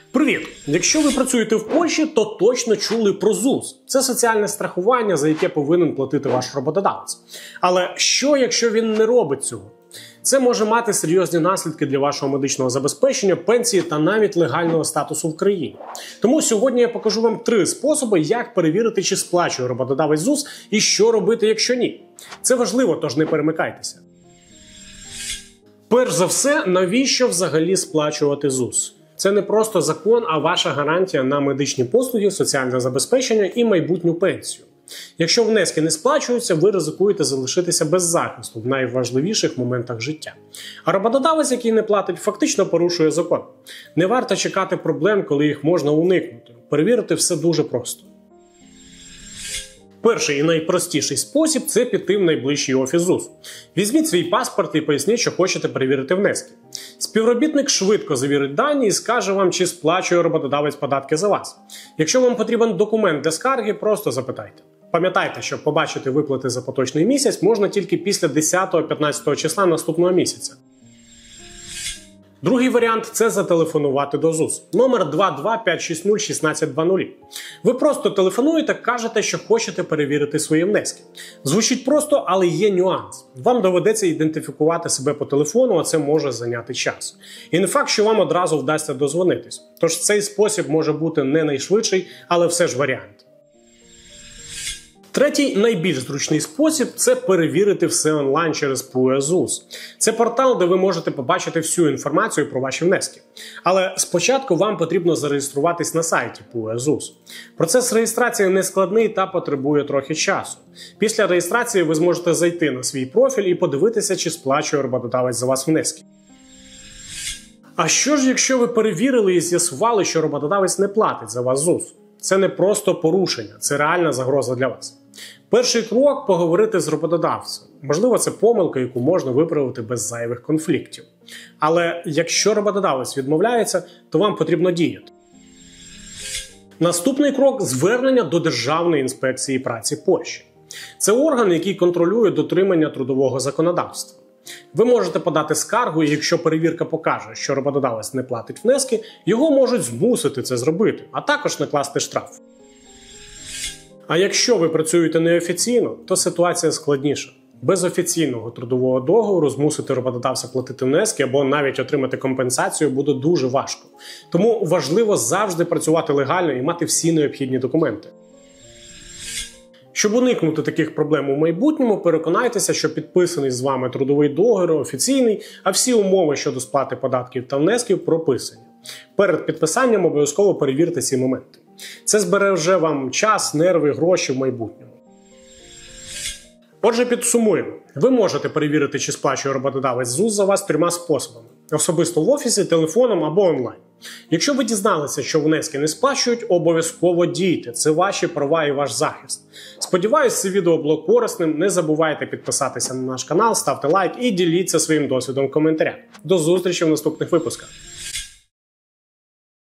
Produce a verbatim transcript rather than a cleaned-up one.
Привіт! Якщо ви працюєте в Польщі, то точно чули про ЗУС. Це соціальне страхування, за яке повинен платити ваш роботодавець. Але що, якщо він не робить цього? Це може мати серйозні наслідки для вашого медичного забезпечення, пенсії та навіть легального статусу в країні. Тому сьогодні я покажу вам три способи, як перевірити, чи сплачує роботодавець ЗУС і що робити, якщо ні. Це важливо, тож не перемикайтеся. Перш за все, навіщо взагалі сплачувати ЗУС? Це не просто закон, а ваша гарантія на медичні послуги, соціальне забезпечення і майбутню пенсію. Якщо внески не сплачуються, ви ризикуєте залишитися без захисту в найважливіших моментах життя. А роботодавець, який не платить, фактично порушує закон. Не варто чекати проблем, коли їх можна уникнути. Перевірити все дуже просто. Перший і найпростіший спосіб – це піти в найближчий офіс ЗУС. Візьміть свій паспорт і поясніть, що хочете перевірити внески. Співробітник швидко завірить дані і скаже вам, чи сплачує роботодавець податки за вас. Якщо вам потрібен документ для скарги, просто запитайте. Пам'ятайте, що побачити виплати за поточний місяць можна тільки після десятого-п'ятнадцятого числа наступного місяця. Другий варіант – це зателефонувати до ЗУС. Номер два два п'ять шість нуль шістнадцять двадцять. Ви просто телефонуєте, кажете, що хочете перевірити свої внески. Звучить просто, але є нюанс. Вам доведеться ідентифікувати себе по телефону, а це може зайняти час. І не факт, що вам одразу вдасться дозвонитись. Тож цей спосіб може бути не найшвидший, але все ж варіант. Третій, найбільш зручний спосіб – це перевірити все онлайн через ПУЕ ЗУС. Це портал, де ви можете побачити всю інформацію про ваші внески. Але спочатку вам потрібно зареєструватись на сайті ПУЕ ЗУС. Процес реєстрації не складний та потребує трохи часу. Після реєстрації ви зможете зайти на свій профіль і подивитися, чи сплачує роботодавець за вас внески. А що ж, якщо ви перевірили і з'ясували, що роботодавець не платить за вас ЗУС? Це не просто порушення, це реальна загроза для вас. Перший крок – поговорити з роботодавцем. Можливо, це помилка, яку можна виправити без зайвих конфліктів. Але якщо роботодавець відмовляється, то вам потрібно діяти. Наступний крок – звернення до Державної інспекції праці Польщі. Це орган, який контролює дотримання трудового законодавства. Ви можете подати скаргу, і якщо перевірка покаже, що роботодавець не платить внески, його можуть змусити це зробити, а також накласти штраф. А якщо ви працюєте неофіційно, то ситуація складніша. Без офіційного трудового договору змусити роботодавця платити внески або навіть отримати компенсацію буде дуже важко. Тому важливо завжди працювати легально і мати всі необхідні документи. Щоб уникнути таких проблем у майбутньому, переконайтеся, що підписаний з вами трудовий договір офіційний, а всі умови щодо сплати податків та внесків прописані. Перед підписанням обов'язково перевірте ці моменти. Це збереже вам час, нерви, гроші в майбутньому. Отже, підсумуємо. Ви можете перевірити, чи сплачує роботодавець ЗУС за вас трьома способами. Особисто в офісі, телефоном або онлайн. Якщо ви дізналися, що внески не сплачують, обов'язково дійте. Це ваші права і ваш захист. Сподіваюсь, це відео було корисним. Не забувайте підписатися на наш канал, ставте лайк і діліться своїм досвідом в коментарях. До зустрічі в наступних випусках.